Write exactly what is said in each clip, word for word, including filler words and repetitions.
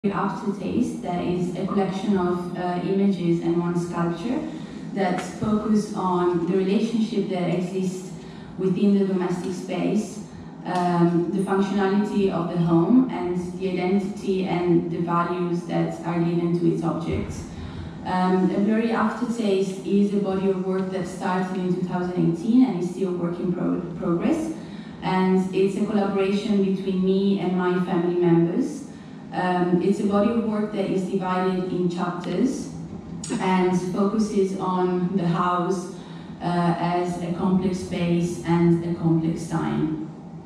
Aftertaste, that is a collection of uh, images and one sculpture that focus on the relationship that exists within the domestic space, um, the functionality of the home, and the identity and the values that are given to its objects. Um, A Blurry Aftertaste is a body of work that started in two thousand eighteen and is still work in pro progress, and it's a collaboration between me and my family members. Um, it's a body of work that is divided in chapters and focuses on the house uh, as a complex space and a complex time.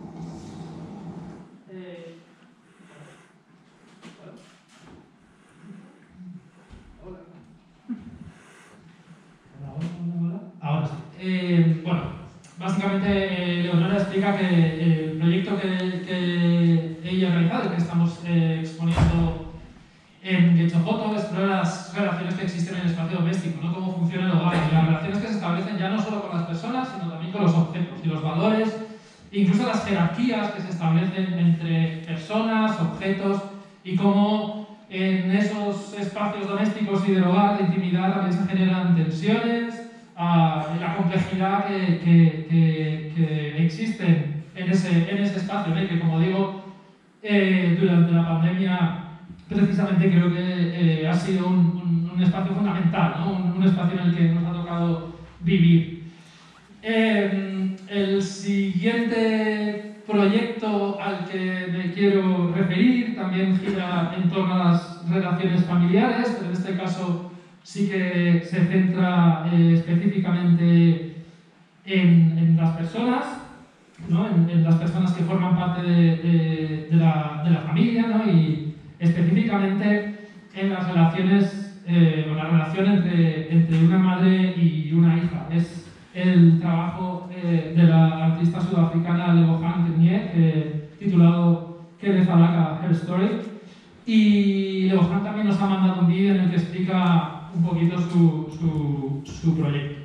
Ahora sí. Eh, bueno, básicamente eh, Leonora explica que eh, el proyecto que, que ella ha realizado, que estamos eh, exponiendo en Getxofoto, explora las relaciones que existen en el espacio doméstico, ¿no? Cómo funciona el hogar, y las relaciones que se establecen ya no solo con las personas, sino también con los objetos y los valores, incluso las jerarquías que se establecen entre personas, objetos, y cómo en esos espacios domésticos y del hogar, de intimidad, también se generan tensiones, Uh, la complejidad que, que, que, que existen en ese, en ese espacio, ¿eh? Que como digo, eh, durante la pandemia precisamente creo que eh, ha sido un, un, un espacio fundamental, ¿no? un, un espacio en el que nos ha tocado vivir. Eh, el siguiente proyecto al que me quiero referir también gira en torno a las relaciones familiares, pero en este caso sí que se centra eh, específicamente en, en las personas, ¿no? en, en las personas que forman parte de, de, de, la, de la familia, ¿no? Y específicamente en las relaciones, eh, o la relación entre, entre una madre y una hija. Es el trabajo eh, de la artista sudafricana Lebogang Tenier, eh, titulado Kelefalaka Her Story. Y Lebogang también nos ha mandado un vídeo en el que explica un poquito su, su, su proyecto.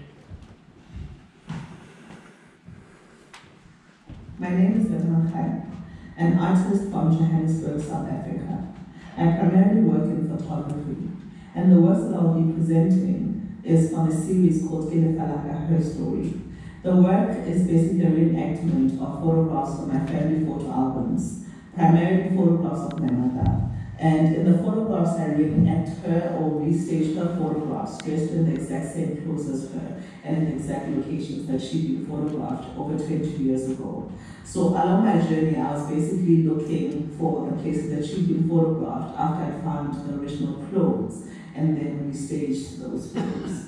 My name is Lebogang Khan, an artist from Johannesburg, South Africa. I primarily work in photography, and the works that I'll be presenting is on a series called Kelefalaka Her Story. The work is basically a reenactment of photographs from my family photo albums, primarily photographs of my mother. And in the photographs, I reenact her or restage her photographs dressed in the exact same clothes as her and in the exact locations that she'd been photographed over twenty years ago. So along my journey, I was basically looking for the places that she'd been photographed after I found the original clothes and then restaged those photos.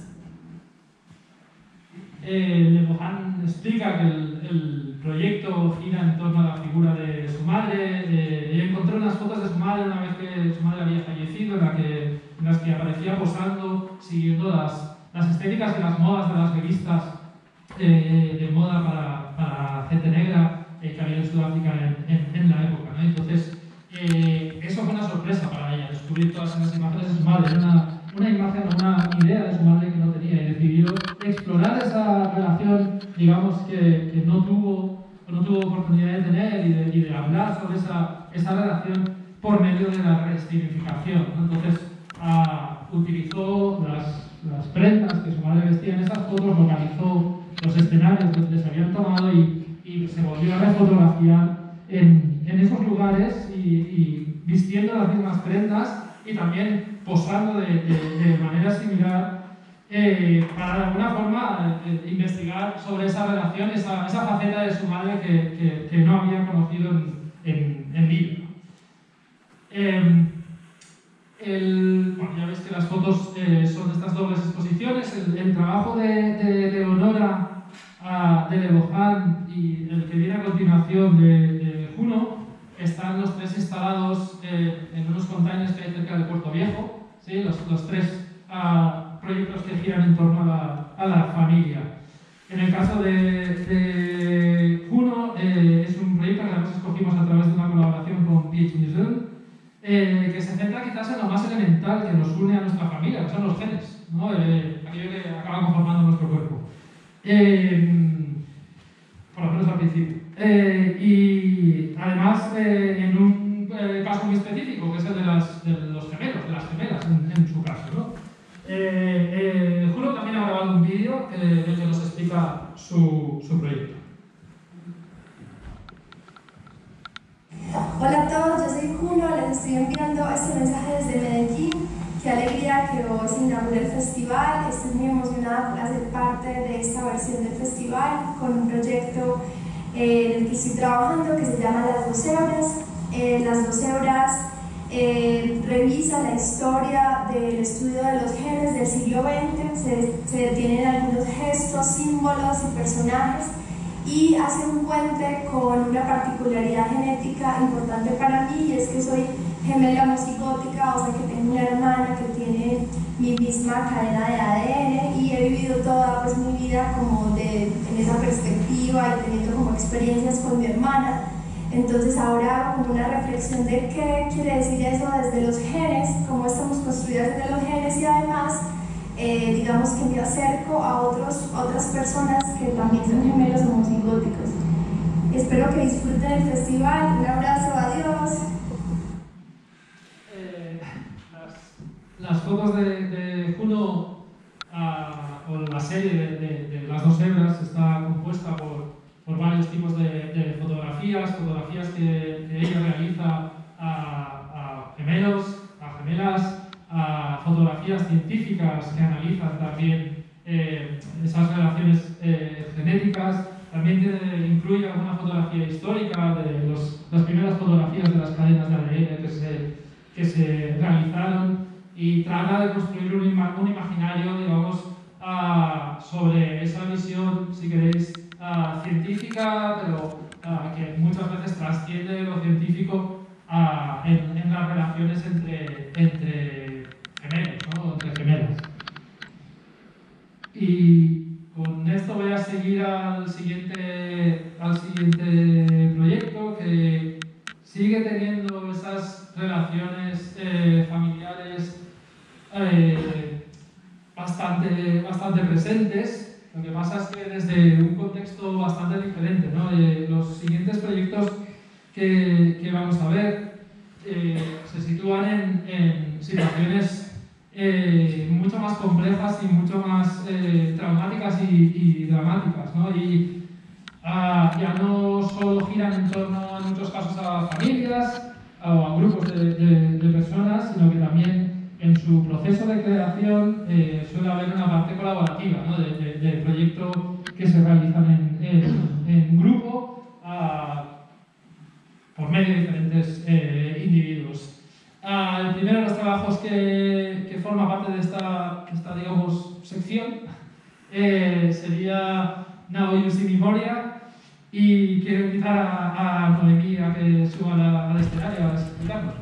Eh, Lebogang explica que el, el proyecto gira en torno a la figura de su madre. Eh, ella encontró unas fotos de su madre una vez que su madre había fallecido, en, la que, en las que aparecía posando, siguiendo las, las estéticas y las modas de las revistas eh, de moda para, para gente negra eh, que había en Sudáfrica en, en, en la época, ¿no? Entonces, eh, eso fue una sorpresa para ella, descubrir todas esas imágenes de su madre. Era una, una imagen, una idea de su madre que no tenía, y decidió explorar esa relación, digamos, que, que no tuvo no tuvo oportunidad de tener y de, y de hablar sobre esa, esa relación por medio de la resignificación, ¿no? Entonces, uh, utilizó las, las prendas que su madre vestía en esas fotos, localizó los escenarios donde se habían tomado y, y se volvió a refotografiar en, en esos lugares y, y vistiendo las mismas prendas y también posando de, de, de manera similar eh, para de alguna forma eh, investigar sobre esa relación, esa, esa faceta de su madre que, que, que no había conocido en, en, en vivo. Eh, el, bueno, ya veis que las fotos eh, son de estas dobles exposiciones. El, el trabajo de, de Leonora, uh, de Lebogang y el que viene a continuación de, de Juno están los tres instalados eh, en unos containers que hay cerca del Puerto Viejo, ¿sí? los, los tres uh, proyectos que giran en torno a la, a la familia. En el caso de, de Juno, eh, es un proyecto que además escogimos a través de una colaboración con P H Museum, eh, que se centra quizás en lo más elemental que nos une a nuestra familia, que son los genes, ¿no? eh, aquello que acaba conformando nuestro cuerpo. Eh, por lo menos al principio. Eh, y además, eh, en un eh, caso muy específico, que es el de las, de estoy enviando este mensaje desde Medellín. Qué alegría que hoy se inaugure el festival. Estoy muy emocionada por hacer parte de esta versión del festival con un proyecto eh, en el que estoy trabajando que se llama Las Doce Horas. Eh, Las Doce Horas eh, revisa la historia del estudio de los genes del siglo veinte, se, se detienen algunos gestos, símbolos y personajes y hace un puente con una particularidad genética importante para mí, y es que soy gemela homocigótica, o sea que tengo una hermana que tiene mi misma cadena de A D N, y he vivido toda pues, mi vida como de, en esa perspectiva y teniendo como experiencias con mi hermana. Entonces ahora hago como una reflexión de qué quiere decir eso desde los genes, cómo estamos construidas desde los genes, y además eh, digamos que me acerco a otros, otras personas que también son gemelos homocigóticos. Espero que disfruten el festival. Un abrazo, adiós. Eh, las, las fotos de, de Juno, uh, o la serie de, de, de Las Dos Hebras, está compuesta por, por varios tipos de, de fotografías, fotografías que, que ella realiza a, a gemelos, a gemelas, a fotografías científicas que analizan también eh, esas relaciones eh, genéticas. También tiene, incluye alguna fotografía histórica de los, las primeras fotografías de las cadenas de A D N que se, que se realizaron, y trata de construir un, ima, un imaginario, digamos, uh, sobre esa visión, si queréis, uh, científica, pero uh, que muchas veces trasciende lo científico uh, en, en las relaciones entre, entre gemelos, ¿no? Entre gemelas. Y con esto voy a seguir al siguiente, al siguiente proyecto, que sigue teniendo esas relaciones eh, familiares eh, bastante, bastante presentes. Lo que pasa es que desde un contexto bastante diferente, ¿no? Eh, los siguientes proyectos que, que vamos a ver eh, se sitúan en, en situaciones Eh, mucho más complejas y mucho más eh, traumáticas y, y dramáticas, ¿no? Y uh, ya no solo giran en torno, en muchos casos, a familias o a grupos de, de, de personas, sino que también en su proceso de creación eh, suele haber una parte colaborativa, ¿no? de, de, de proyectos que se realizan en, en, en grupo uh, por medio de diferentes eh, individuos. Uh, el primero de los trabajos que, que forma parte de esta, esta digamos, sección eh, sería Now You See Memoria, y quiero invitar a, a Noemí a que suba la, al escenario a explicarnos.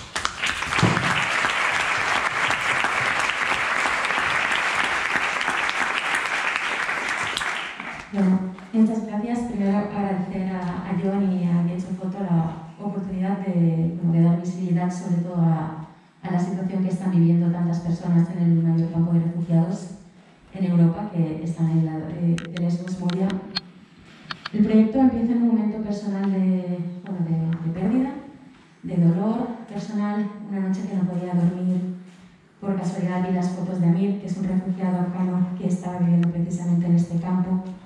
Bueno, muchas gracias. Primero agradecer a, a John y a Getxo Foto la oportunidad de, bueno, de dar visibilidad sobre todo a, a la situación que están viviendo tantas personas en el mayor campo de refugiados en Europa, que están en la de, de Lesbos, Moria. El proyecto empieza en un momento personal de, bueno, de, de pérdida, de dolor personal. Una noche que no podía dormir, por casualidad vi las fotos de Amir, que es un refugiado afgano que estaba viviendo precisamente en este campo.